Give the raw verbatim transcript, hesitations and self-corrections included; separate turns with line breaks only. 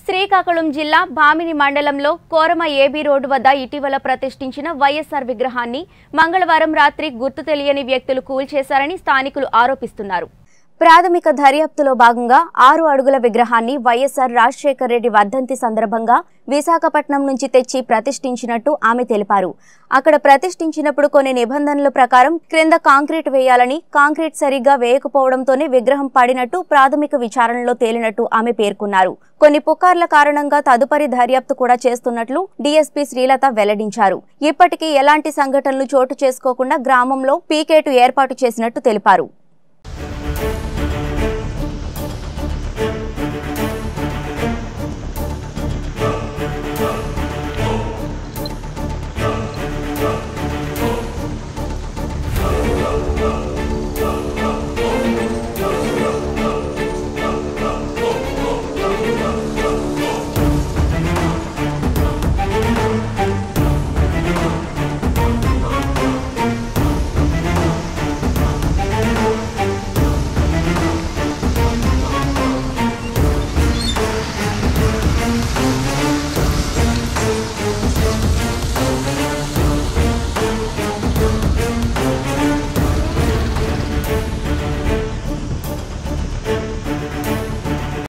శ్రీకాకుళం జిల్లా భామిని మండలంలో కోరమ AB road వద్ద ఇటీవల ప్రతిష్ఠించిన వైఎస్ఆర్ విగ్రహాన్ని మంగళవారం రాత్రి గుర్తు తెలియని వ్యక్తులు కూల్చేశారని స్థానికులు ఆరోపిస్తున్నారు. ప్రాథమిక దర్యాప్తులో భాగంగా ఆరు అడుగుల విగ్రహాన్ని వైఎస్ఆర్ రాజశేఖర్ రెడ్డి వర్ధంతి సందర్భంగా విశాఖపట్నం నుంచి తెచ్చి ప్రతిష్ఠించినట్టు ఆమె తెలిపారు. అక్కడ ప్రతిష్ఠించినప్పుడు కొన్ని నిబంధనల ప్రకారం క్రింద కాంక్రీట్ వేయాలని, కాంక్రీట్ సరిగ్గా వేయకపోవడంతోనే విగ్రహం పడినట్టు ప్రాథమిక విచారణలో తేలినట్టు ఆమె పేర్కొన్నారు. కొన్ని పుకార్ల కారణంగా తదుపరి దర్యాప్తు కూడా చేస్తున్నట్లు డీఎస్పీ శ్రీలత వెల్లడించారు. ఇప్పటికీ ఎలాంటి సంఘటనలు చోటు చేసుకోకుండా గ్రామంలో పీకేటు ఏర్పాటు చేసినట్టు తెలిపారు.